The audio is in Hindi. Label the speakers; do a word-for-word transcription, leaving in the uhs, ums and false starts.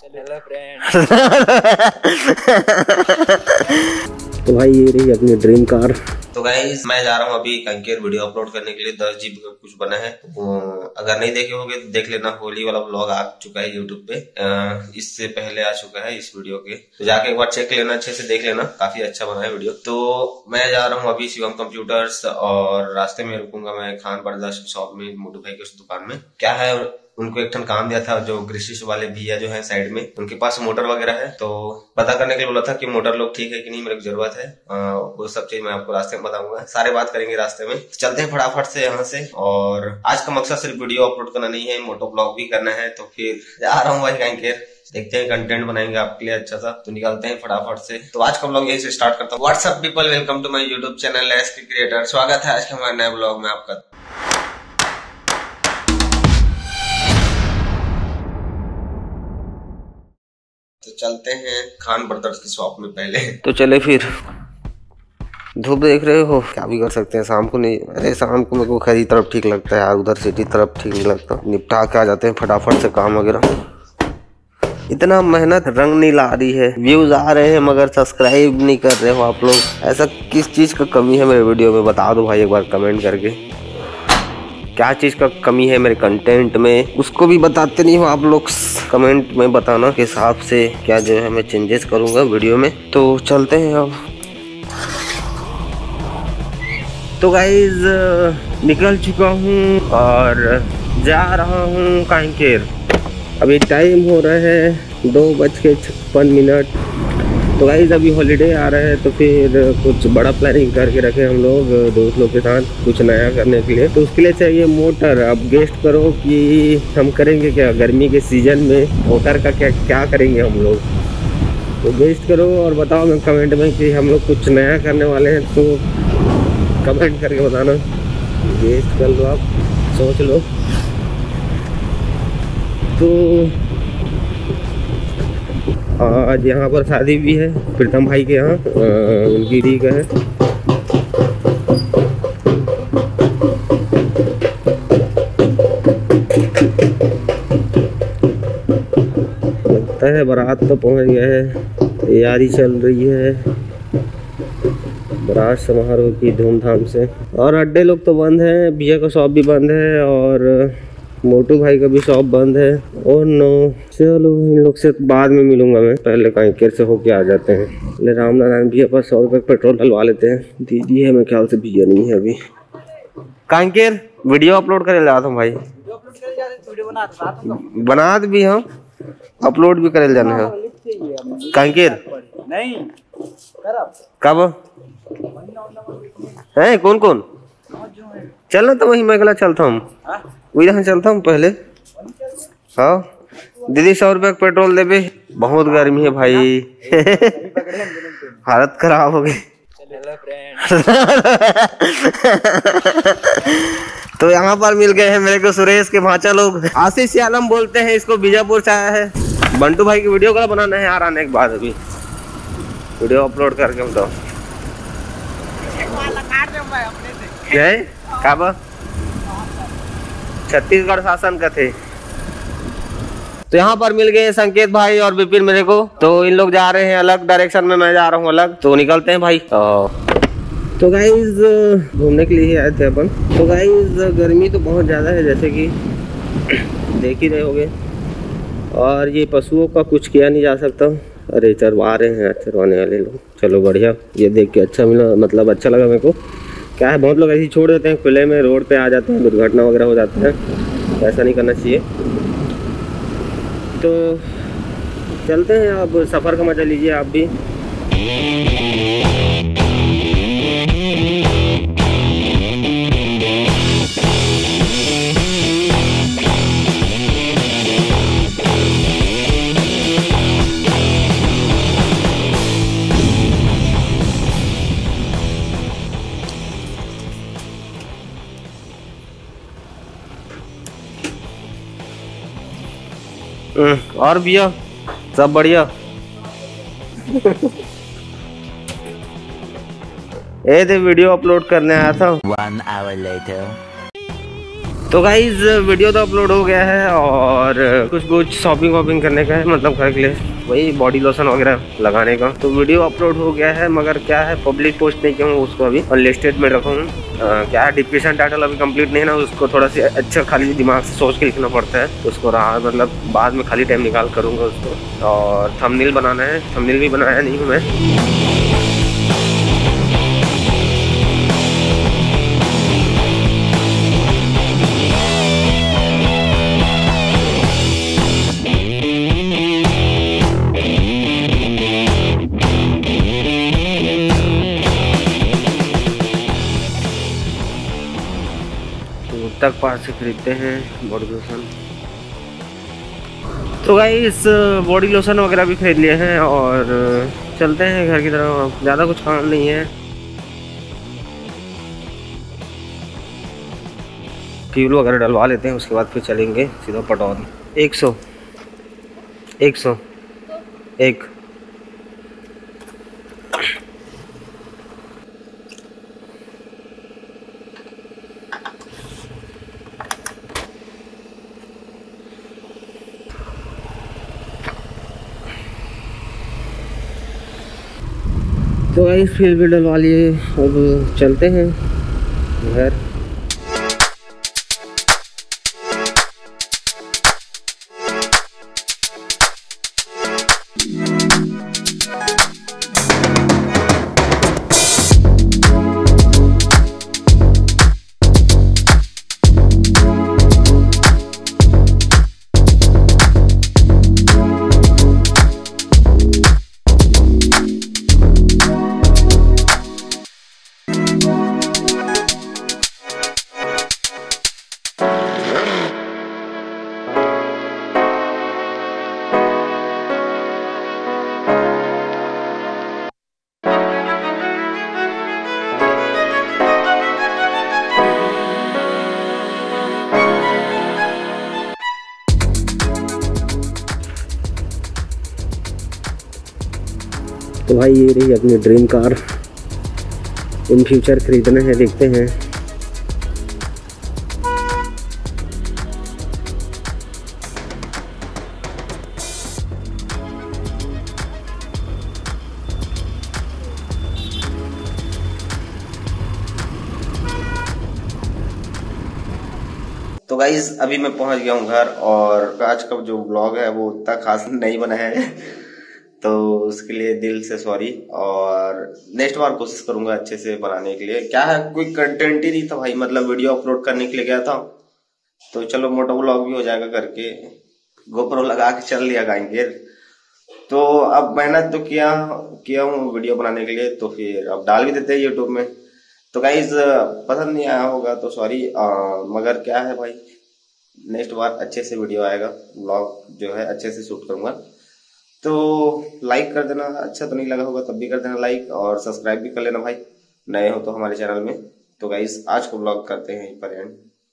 Speaker 1: Hello friend.
Speaker 2: तो भाई ये रही अपनी ड्रीम कार।
Speaker 3: तो गाइस मैं जा रहा हूँ अभी कंकेर वीडियो अपलोड करने के लिए। दस जीबी का कुछ बना है, वो अगर नहीं देखे होंगे तो देख लेना। होली वाला व्लॉग आ चुका है यूट्यूब पे, इससे पहले आ चुका है इस वीडियो के, तो जाके एक बार चेक लेना, अच्छे से देख लेना, काफी अच्छा बना है वीडियो। तो मैं जा रहा हूँ अभी शिवम कंप्यूटर्स, और रास्ते में रुकूंगा मैं खान ब्रदर्स शॉप में, मोटू भाई की दुकान में। क्या है, उनको एक टन काम दिया था, जो ग्रिशिश वाले भैया जो है साइड में, उनके पास मोटर वगैरह है, तो पता करने के लिए बोला था कि मोटर लोग ठीक है कि नहीं, मेरे को जरूरत है। आ, वो सब चीज मैं आपको रास्ते में बताऊंगा, सारे बात करेंगे रास्ते में। चलते हैं फटाफट से यहाँ से। और आज का मकसद सिर्फ वीडियो अपलोड करना नहीं है, मोटो ब्लॉग भी करना है। तो फिर जा रहा हूँ भाई कंकेर, देखते हैं कंटेंट बनाएंगे आपके लिए अच्छा सा। तो निकलते हैं फटाफट से। तो आज का ब्लॉग यही से स्टार्ट करता हूँ। What's up people, welcome to my YouTube channel S K creator. स्वागत है आज के हमारे नए ब्लॉग में आपका। तो चलते हैं खान ब्रदर्स की शॉप में पहले।
Speaker 2: तो चले फिर। धूप देख रहे हो, क्या भी कर सकते हैं। शाम को नहीं, अरे शाम को मेरे को खैरी तरफ ठीक लगता है यार, उधर सिटी तरफ ठीक नहीं लगता। निपटा के आ जाते हैं फटाफट से काम वगैरह। इतना मेहनत रंग नहीं ला रही है, व्यूज आ रहे हैं मगर सब्सक्राइब नहीं कर रहे हो आप लोग। ऐसा किस चीज का कमी है मेरे वीडियो में, बता दो भाई एक बार कमेंट करके। क्या चीज का कमी है मेरे कंटेंट में, उसको भी बताते नहीं हो आप लोग। कमेंट में बताना के हिसाब से क्या जो है मैं चेंजेस करूंगा वीडियो में। तो चलते हैं अब। तो गाइज निकल चुका हूँ और जा रहा हूँ कंकेर। अभी टाइम हो रहा है दो बज के छप्पन मिनट। तो गाइज अभी हॉलीडे आ रहा है, तो फिर कुछ बड़ा प्लानिंग करके रखे हम लोग दोस्त लोग के साथ, कुछ नया करने के लिए। तो उसके लिए चाहिए मोटर। अब गेस्ट करो कि हम करेंगे क्या गर्मी के सीजन में, मोटर का क्या क्या करेंगे हम लोग। तो गेस्ट करो और बताओ मैं कमेंट में कि हम लोग कुछ नया करने वाले हैं, तो कमेंट करके बताना। गेस्ट कर लो, आप सोच लो। तो आज यहाँ पर शादी भी है प्रीतम भाई के यहाँ, उनकी दी का है। लगता है बारात तो पहुँच गया है, तैयारी चल रही है बारात समारोह की धूमधाम से। और अड्डे लोग तो बंद हैं, भैया का शॉप भी बंद है और मोटू भाई का भी शॉप बंद है। और नो, चलो इन लोग से बाद में मिलूंगा मैं, पहले कंकेर से होके आ जाते हैं। पहले राम नारायण भैया पर सौ रुपये पेट्रोल डलवा लेते हैं। दीदी है, मैं ख्याल से भैया नहीं है अभी। कंकेर वीडियो अपलोड करे जाता हूँ भाई, बना भी हम अपलोड भी करे जाने हैं कंकेर। नहीं कब है, कौन कौन चलना? तो वही मैं अगला चलता हूँ, वही यहाँ चलता हूँ पहले। हाँ दीदी सौ रुपये पेट्रोल दे बे, बहुत गर्मी है भाई। हालत खराब हो गई। तो यहाँ पर मिल गए हैं मेरे को सुरेश के भांचा लोग। आशीष आलम बोलते हैं इसको, बीजापुर से आया है। बंटू भाई की वीडियो का बनाना है यार आने के बाद, अभी वीडियो अपलोड करके बताओ। क्या है काबा? छत्तीसगढ़ शासन का थे। तो यहाँ पर मिल गए संकेत भाई और विपिन मेरे को। तो इन लोग जा रहे हैं अलग डायरेक्शन में, मैं जा रहा हूँ अलग। तो निकलते हैं भाई। तो गाइज घूमने के लिए ही आए थे अपन। तो गाइज गर्मी तो बहुत ज़्यादा है, जैसे कि देख ही रहे होगे। और ये पशुओं का कुछ किया नहीं जा सकता। अरे चरवा रहे हैं चरवाने वाले लोग। चलो बढ़िया, ये देख के अच्छा मिला, मतलब अच्छा लगा मेरे को। क्या है, बहुत लोग ऐसे ही छोड़ देते हैं खुले में, रोड पे आ जाते हैं, दुर्घटना वगैरह हो जाता है। ऐसा नहीं करना चाहिए। तो चलते हैं, अब सफ़र का मजा लीजिए आप भी। और भैया सब बढ़िया। ए थे वीडियो अपलोड करने आया था।
Speaker 1: One hour later.
Speaker 2: तो गाइज वीडियो तो अपलोड हो गया है और कुछ कुछ शॉपिंग वॉपिंग करने का है, मतलब घर के लिए वही बॉडी लोशन वगैरह लगाने का। तो वीडियो अपलोड हो गया है मगर क्या है पब्लिक पोस्ट नहीं किया हूँ उसको, अभी अनलिस्टेड में रखा हूँ। क्या है डिस्क्रिप्शन टाइटल अभी कंप्लीट नहीं है ना, उसको थोड़ा सा अच्छा खाली दिमाग से सोच के लिखना पड़ता है, तो उसको रहा मतलब बाद में खाली टाइम निकाल करूँगा उसको। और थंबनेल बनाना है, थंबनेल भी बनाया नहीं हूँ मैं। तक पास से खरीदते हैं बॉडी लोशन। तो गाइस बॉडी लोशन वगैरह भी खरीद लिए हैं और चलते हैं घर की तरफ, ज़्यादा कुछ काम नहीं है। फ्यूल वगैरह डलवा लेते हैं, उसके बाद फिर चलेंगे सीधा पटौदी। एक सौ एक सौ एक तो गाइस फ्यूल भी डलवा लिए, अब चलते हैं घर। तो भाई ये रही अपनी ड्रीम कार, इन फ्यूचर खरीदना है, देखते हैं।
Speaker 3: तो गाइज अभी मैं पहुंच गया हूँ घर और आज का जो ब्लॉग है वो उतना खास नहीं बना है, तो उसके लिए दिल से सॉरी। और नेक्स्ट बार कोशिश करूंगा अच्छे से बनाने के लिए। क्या है कोई कंटेंट ही नहीं था भाई, मतलब वीडियो अपलोड करने के लिए गया था, तो चलो मोटा व्लॉग भी हो जाएगा करके गोप्रो लगा के चल लिया गाएंगे। तो अब मेहनत तो किया किया हूँ वीडियो बनाने के लिए, तो फिर अब डाल भी देते हैं यूट्यूब में। तो गाइज पसंद नहीं आया होगा तो सॉरी, मगर क्या है भाई नेक्स्ट बार अच्छे से वीडियो आएगा, व्लॉग जो है अच्छे से शूट करूंगा। तो लाइक कर देना, अच्छा तो नहीं लगा होगा तब भी कर देना लाइक, और सब्सक्राइब भी कर लेना भाई नए हो तो हमारे चैनल में। तो गाइज आज को व्लॉग करते हैं यहीं पर एंड।